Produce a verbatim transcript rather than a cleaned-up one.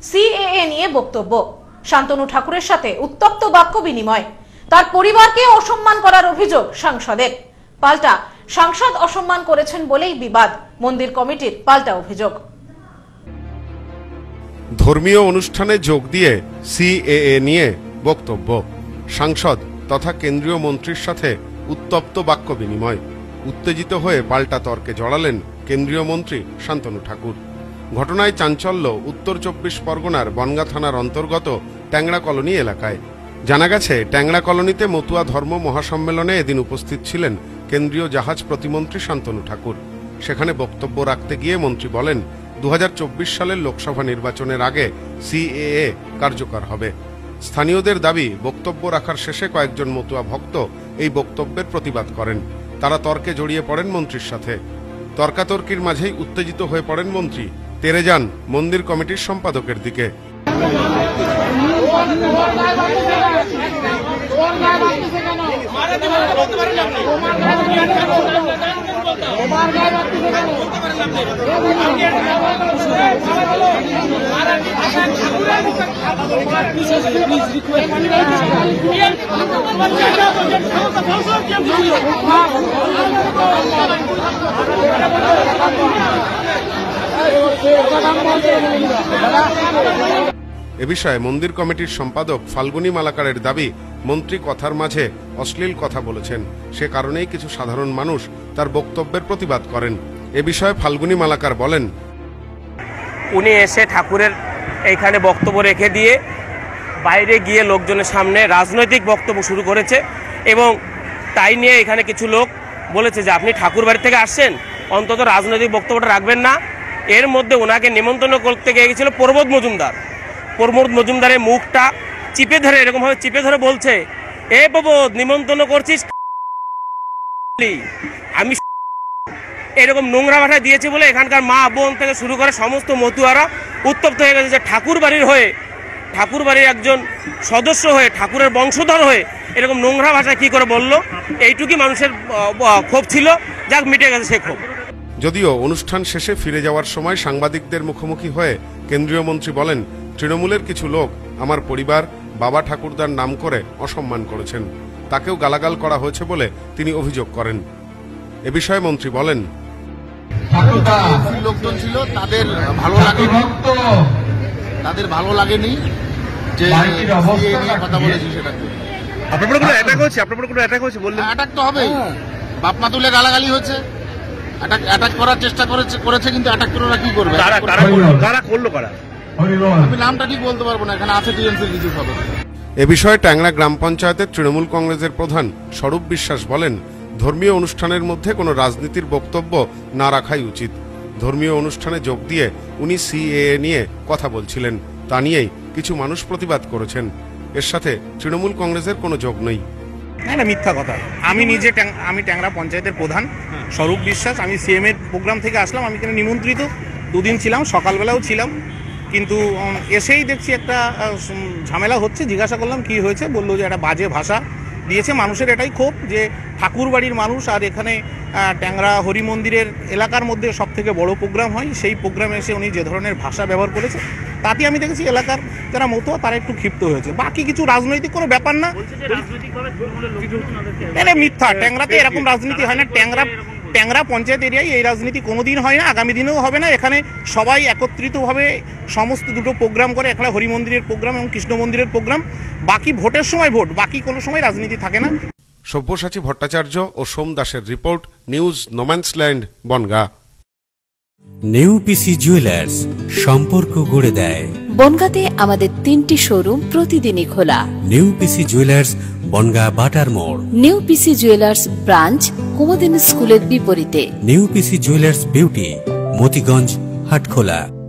CAA নিয়ে বক্তব্য, শান্তনু ঠাকুরের সাথে উত্তপ্ত বাক্য বিনিময়, তার পরিবারকে অসম্মান করার অভিযোগ সাংসদের। পাল্টা সাংসদ অসম্মান করেছেন বলেই বিবাদ, মন্দির কমিটির পাল্টা অভিযোগ। ধর্মীয় অনুষ্ঠানে যোগ দিয়ে সিএএ নিয়ে বক্তব্য, সাংসদ তথা কেন্দ্রীয় মন্ত্রীর সাথে উত্তপ্ত বাক্য বিনিময়, উত্তেজিত হয়ে পাল্টা তর্কে জড়ালেন কেন্দ্রীয় মন্ত্রী শান্তনু ঠাকুর। ঘটনায় চাঞ্চল্য উত্তর চব্বিশ পরগনার বনগাঁ থানার অন্তর্গত ট্যাংরা কলোনি এলাকায়। জানা গেছে, ট্যাংরা কলোনিতে মতুয়া ধর্ম মহাসম্মেলনে এদিন উপস্থিত ছিলেন কেন্দ্রীয় জাহাজ প্রতিমন্ত্রী শান্তনু ঠাকুর। সেখানে বক্তব্য রাখতে গিয়ে মন্ত্রী বলেন, দু হাজার চব্বিশ সালের লোকসভা নির্বাচনের আগে সিএএ কার্যকর হবে। স্থানীয়দের দাবি, বক্তব্য রাখার শেষে কয়েকজন মতুয়া ভক্ত এই বক্তব্যের প্রতিবাদ করেন। তারা তর্কে জড়িয়ে পড়েন মন্ত্রীর সাথে। তর্কাতর্কির মাঝেই উত্তেজিত হয়ে পড়েন মন্ত্রী, তেড়ে যান মন্দির কমিটির সম্পাদকের দিকে। এ বিষয়ে মন্দির কমিটির সম্পাদক ফাল্গুনী মালাকারের দাবি, মন্ত্রী কথার মাঝে অশ্লীল কথা বলেছেন, সে কারণেই কিছু সাধারণ মানুষ তার বক্তব্যের প্রতিবাদ করেন। এ বিষয়ে ফাল্গুনী মালাকার বলেন, উনি এসে ঠাকুরের এইখানে বক্তব্য রেখে দিয়ে বাইরে গিয়ে লোকজনের সামনে রাজনৈতিক বক্তব্য শুরু করেছে এবং তাই নিয়ে এখানে কিছু লোক বলেছে যে আপনি ঠাকুর বাড়ি থেকে আসছেন, অন্তত রাজনৈতিক বক্তব্যটা রাখবেন না। এর মধ্যে ওনাকে নিমন্ত্রণ করতে গিয়ে গেছিল প্রমোদ মজুমদার। প্রমোদ মজুমদারের মুখটা চিপে ধরে এরকমভাবে চিপে ধরে বলছে, এ প্রমোদ নিমন্ত্রণ করছিস, আমি এরকম নোংরা ভাষায় দিয়েছে বলে এখানকার মা বোন থেকে শুরু করে সমস্ত মতুয়ারা উত্তপ্ত হয়ে গেছে যে ঠাকুর বাড়ির হয়ে, ঠাকুর বাড়ির একজন সদস্য হয়ে, ঠাকুরের বংশধর হয়ে এরকম নোংরা ভাষায় কি করে বললো, এইটুকুই মানুষের ক্ষোভ ছিল, যাক মিটে গেছে সে ক্ষোভ। যদিও অনুষ্ঠান শেষে ফিরে যাওয়ার সময় সাংবাদিকদের মুখোমুখি হয়ে কেন্দ্রীয় মন্ত্রী বলেন, তৃণমূলের কিছু লোক আমার পরিবার বাবা ঠাকুরদার নাম করে অসম্মান করেছেন, তাকেও গালাগাল করা হয়েছে বলে তিনি অভিযোগ করেন। এ বিষয়ে মন্ত্রী বলেন, লোকজন ছিল তাদের ভালো লাগেনি, তাদের ভালো লাগেনি যে কথা বলেছি সেটাকে। আপনার উপর কোনো অ্যাটাক হয়েছে? আপনার উপর কোনো অ্যাটাক হয়েছে বললেন? অ্যাটাক তো হবেই, বাপ মা তুলে গালাগালি হয়েছে, অ্যাটাক অ্যাটাক করার চেষ্টা করেছে করেছে কিন্তু অ্যাটাক করে ওরা কি করবে? কারা কারা কারা করলো কারা? আমি নামটা ঠিক বলতে পারবো না, এখানে আছে টিএমসির কিছু সদস্য। এ বিষয়ে ট্যাংরা গ্রাম পঞ্চায়েতের তৃণমূল কংগ্রেসের প্রধান স্বরূপ বিশ্বাস বলেন, ধর্মীয় অনুষ্ঠানের মধ্যে কোনো রাজনীতির বক্তব্য না রাখাই উচিত। ধর্মীয় অনুষ্ঠানে যোগ দিয়ে উনি সিএএ নিয়ে কথা বলছিলেন, তা নিয়েই কিছু মানুষ প্রতিবাদ করেছেন। এর সাথে তৃণমূল কংগ্রেসের কোনো যোগ নেই। না না, মিথ্যা কথা। আমি নিজে আমি ট্যাংরা পঞ্চায়েতের প্রধান স্বরূপ বিশ্বাস, আমি সিএম এর প্রোগ্রাম থেকে আসলাম। আমি এখানে নিমন্ত্রিত দুদিন ছিলাম, সকালবেলাও ছিলাম, কিন্তু এসেই দেখছি একটা ঝামেলা হচ্ছে। জিজ্ঞাসা করলাম কি হয়েছে, বললো যে একটা বাজে ভাষা দিয়েছে। মানুষের এটাই ক্ষোভ যে ঠাকুর বাড়ির মানুষ, আর এখানে ট্যাংরা হরি মন্দিরের এলাকার মধ্যে সব থেকে বড় প্রোগ্রাম হয়, সেই প্রোগ্রামে এসে উনি যে ধরনের ভাষা ব্যবহার করেছে তাতে আমি দেখেছি এলাকার যারা মতুয়া তারা একটু ক্ষিপ্ত হয়েছে। বাকি কিছু রাজনৈতিক কোনো ব্যাপার না, এটা মিথ্যা। ট্যাংরাতে এরকম রাজনীতি হয় না। ট্যাংরা ট্যাংরা পঞ্চায়েত এরিয়ায় এই রাজনীতি কোনোদিন হয় না, আগামী দিনেও হবে না। এখানে সবাই একত্রিতভাবে সমস্ত দুটো প্রোগ্রাম করে, একটা হরি মন্দিরের প্রোগ্রাম এবং কৃষ্ণ মন্দিরের প্রোগ্রাম। বাকি ভোটের সময় ভোট, বাকি কোনো সময় রাজনীতি থাকে না। সব্যসাচী ভট্টাচার্য ও সোম দাসের রিপোর্ট, নিউজ নোম্যান্সল্যান্ড, বনগাঁ। নেউপিসি জুয়েলার্স, সম্পর্ক গড়ে দেয়। বনগাঁতে আমাদের তিনটি শোরুম প্রতিদিনই খোলা। নেউপিসি জুয়েলার্স, বনগাঁ বাটার মোড়। নেউপিসি জুয়েলার্স ব্রাঞ্চ কুমুদিনী স্কুলের বিপরীতে। নেউপিসি জুয়েলার্স বিউটি, মতিগঞ্জ, হাটখোলা।